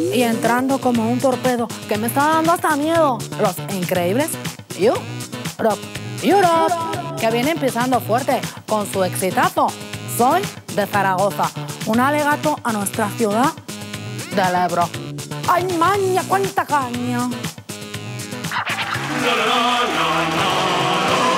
y entrando como un torpedo que me está dando hasta miedo. Los increíbles Europe, que viene empezando fuerte con su exitazo. Soy de Zaragoza, un alegato a nuestra ciudad del Ebro. ¡Ay, maña, cuánta caña! La, la, la, la, la.